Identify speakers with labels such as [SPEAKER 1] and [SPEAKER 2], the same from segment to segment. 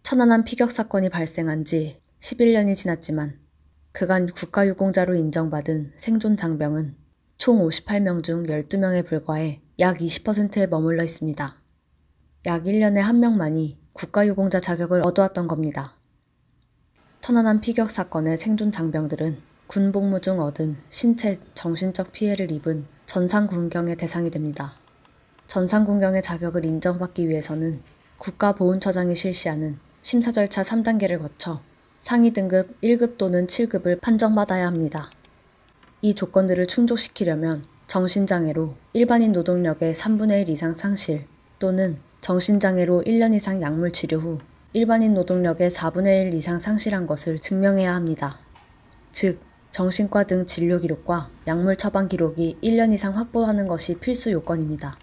[SPEAKER 1] 천안함 피격 사건이 발생한 지 11년이 지났지만 그간 국가유공자로 인정받은 생존 장병은 총 58명 중 12명에 불과해 약 20%에 머물러 있습니다. 약 1년에 1명만이 국가유공자 자격을 얻어왔던 겁니다. 천안함 피격 사건의 생존 장병들은 군복무 중 얻은 신체, 정신적 피해를 입은 전상군경의 대상이 됩니다. 전상군경의 자격을 인정받기 위해서는 국가보훈처장이 실시하는 심사 절차 3단계를 거쳐 상위 등급 1급 또는 7급을 판정받아야 합니다. 이 조건들을 충족시키려면 정신장애로 일반인 노동력의 3분의 1 이상 상실 또는 정신장애로 1년 이상 약물 치료 후 일반인 노동력의 4분의 1 이상 상실한 것을 증명해야 합니다. 즉, 정신과 등 진료 기록과 약물 처방 기록이 1년 이상 확보하는 것이 필수 요건입니다.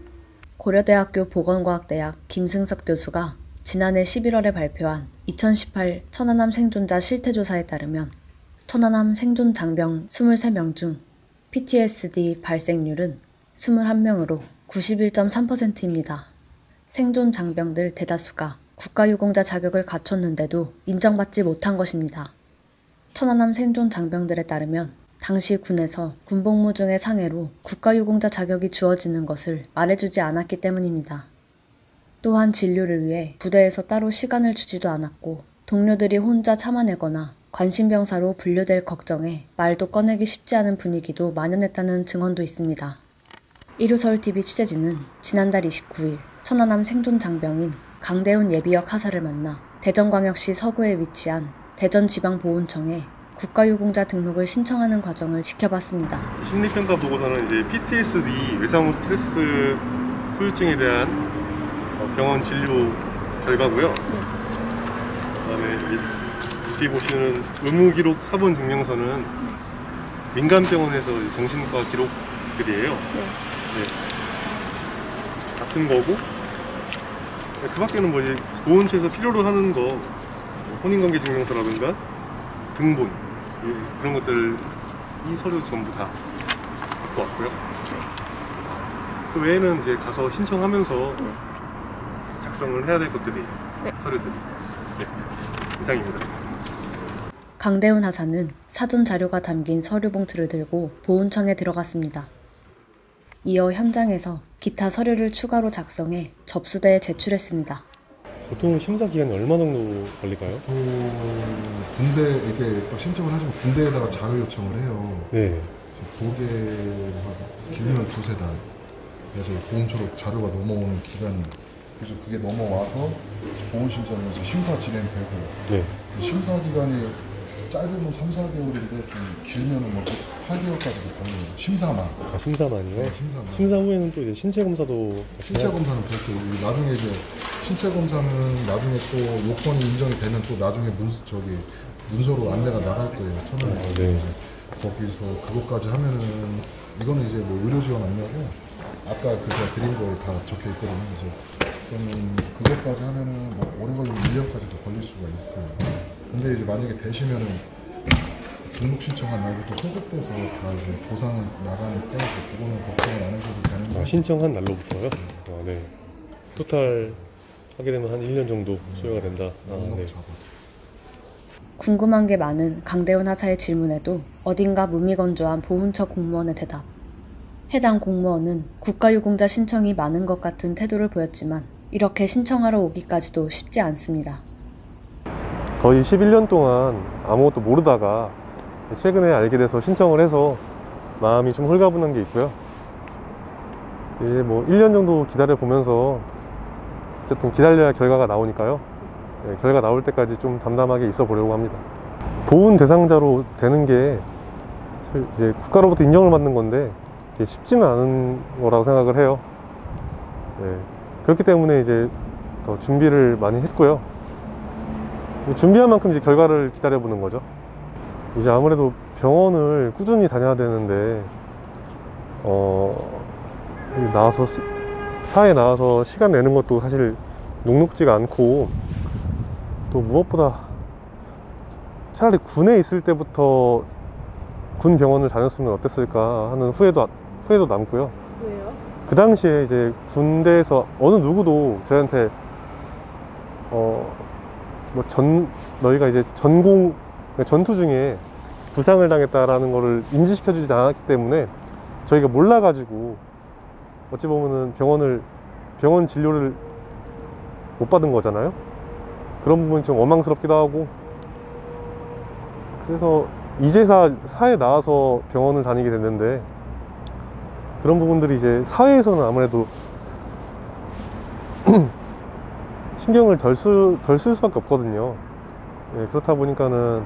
[SPEAKER 1] 고려대학교 보건과학대학 김승섭 교수가 지난해 11월에 발표한 2018 천안함 생존자 실태조사에 따르면 천안함 생존 장병 23명 중 PTSD 발생률은 21명으로 91.3%입니다. 생존 장병들 대다수가 국가유공자 자격을 갖췄는데도 인정받지 못한 것입니다. 천안함 생존 장병들에 따르면 당시 군에서 군복무 중의 상해로 국가유공자 자격이 주어지는 것을 말해주지 않았기 때문입니다. 또한 진료를 위해 부대에서 따로 시간을 주지도 않았고 동료들이 혼자 참아내거나 관심병사로 분류될 걱정에 말도 꺼내기 쉽지 않은 분위기도 만연했다는 증언도 있습니다. 일요서울TV 취재진은 지난달 29일 천안함 생존 장병인 강대훈 예비역 하사를 만나 대전광역시 서구에 위치한 대전지방보훈청에 국가유공자 등록을 신청하는 과정을 지켜봤습니다.
[SPEAKER 2] 심리평가 보고서는 이제 PTSD, 외상후 스트레스 후유증에 대한 병원 진료 결과고요. 그다음에 뒤에 보시는 의무기록 사본 증명서는 민간병원에서 정신과 기록들이에요. 네. 같은 거고 그 밖에는 뭐 이제 보훈처에서 필요로 하는 거 혼인관계 증명서라든가 등본 그런 것들 이 서류 전부 다 갖고 왔고요. 그 외에는 이제 가서 신청하면서 작성을 해야 될 것들이 서류들이 이상입니다.
[SPEAKER 1] 강대훈 하사는 사전 자료가 담긴 서류 봉투를 들고 보훈청에 들어갔습니다. 이어 현장에서 기타 서류를 추가로 작성해 접수대에 제출했습니다.
[SPEAKER 3] 보통 심사 기간이 얼마 정도 걸릴까요?
[SPEAKER 4] 군대 이게 신청을 하시면 군대에다가 자료 요청을 해요.
[SPEAKER 3] 네.
[SPEAKER 4] 그게 길면 두세 달. 그래서 보훈처로 자료가 넘어오는 기간이 그래서 그게 넘어와서 보훈심사에서 심사 진행되고
[SPEAKER 3] 네.
[SPEAKER 4] 심사 기간이 짧으면 3, 4개월인데 좀 길면은 뭐 8개월까지도 걸려요. 심사만.
[SPEAKER 3] 아, 심사만이요?
[SPEAKER 4] 네, 심사만.
[SPEAKER 3] 심사 후에는 또 이제 신체 검사도
[SPEAKER 4] 신체 검사는 그렇고 나중에 이제 신체 검사는 나중에 또 요건이 인정이 되면 또 나중에 문서로 안내가 나갈 거예요. 천안에서.
[SPEAKER 3] 네.
[SPEAKER 4] 거기서 그것까지 하면은 이거는 이제 뭐 의료 지원 안내고 아까 제가 드린 거에 다 적혀 있거든요. 그래서 그러면 그것까지 하면은 뭐 오래 걸리면 1년까지도 걸릴 수가 있어요. 근데 이제 만약에 되시면은 등록 신청한 날부터 소급돼서 다 이제 보상을 나가니까 그거는 걱정을 안 하셔도 되는 거예요.
[SPEAKER 3] 신청한 날로부터요? 네. 토탈 하게 되면 한 1년 정도 소요가 된다. 네.
[SPEAKER 1] 궁금한 게 많은 강대훈 하사의 질문에도 어딘가 무미건조한 보훈처 공무원의 대답. 해당 공무원은 국가유공자 신청이 많은 것 같은 태도를 보였지만 이렇게 신청하러 오기까지도 쉽지 않습니다.
[SPEAKER 3] 거의 11년 동안 아무것도 모르다가 최근에 알게 돼서 신청을 해서 마음이 좀 홀가분한 게 있고요. 이제 뭐 1년 정도 기다려 보면서 어쨌든 기다려야 결과가 나오니까요. 네, 결과 나올 때까지 좀 담담하게 있어 보려고 합니다. 보훈 대상자로 되는 게 사실 이제 국가로부터 인정을 받는 건데 쉽지는 않은 거라고 생각을 해요. 네, 그렇기 때문에 이제 더 준비를 많이 했고요. 준비한 만큼 이제 결과를 기다려 보는 거죠. 이제 아무래도 병원을 꾸준히 다녀야 되는데 사회에 나와서 시간 내는 것도 사실 녹록지가 않고 또 무엇보다 차라리 군에 있을 때부터 군 병원을 다녔으면 어땠을까 하는 후회도 남고요.
[SPEAKER 5] 왜요?
[SPEAKER 3] 그 당시에 이제 군대에서 어느 누구도 저한테 뭐 너희가 이제 전투 중에 부상을 당했다라는 거를 인지시켜주지 않았기 때문에 저희가 몰라가지고 어찌 보면은 병원 진료를 못 받은 거잖아요. 그런 부분이 좀 원망스럽기도 하고, 그래서 이제사 사회 나와서 병원을 다니게 됐는데, 그런 부분들이 이제 사회에서는 아무래도 신경을 덜 쓸 수밖에 없거든요. 예, 그렇다 보니까는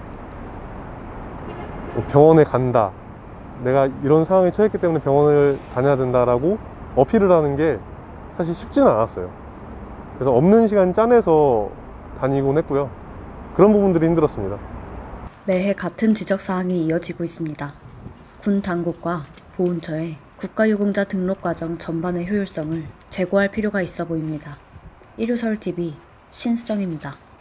[SPEAKER 3] 병원에 간다, 내가 이런 상황에 처했기 때문에 병원을 다녀야 된다라고 어필을 하는 게 사실 쉽지는 않았어요. 그래서 없는 시간 짜내서 다니곤 했고요. 그런 부분들이 힘들었습니다.
[SPEAKER 1] 매해 같은 지적사항이 이어지고 있습니다. 군 당국과 보훈처에 국가유공자 등록 과정 전반의 효율성을 제고할 필요가 있어 보입니다. 일요서울TV 신수정입니다.